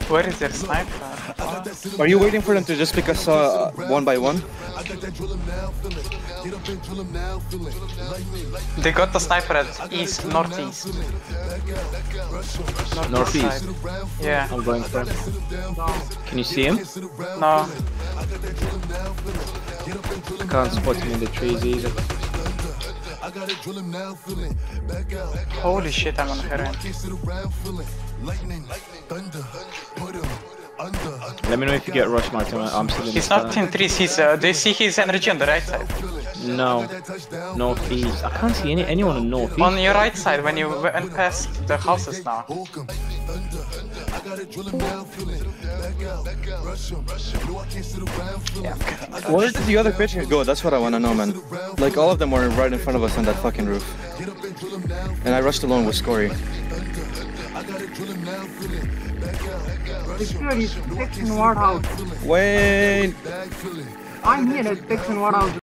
Where is their sniper? Are you waiting for them to just pick us one by one? They got the sniper at east, northeast. Northeast? Side. Yeah. I'm going for him. Can you see him? No. I can't spot him in the trees either. Holy shit, I'm on heroin. Let me know if you get rush, Martin. I'm still in He's the not in trees, he's, do you see his energy on the right side? No. Northeast. I can't see anyone in northeast. On your right side, when you went past the houses now. Yeah. Where did the other pitchers go? That's what I want to know, man. Like, all of them were right in front of us on that fucking roof. And I rushed alone with Scory. Victor is fixing what house? Wait! I'm here at fixing what house.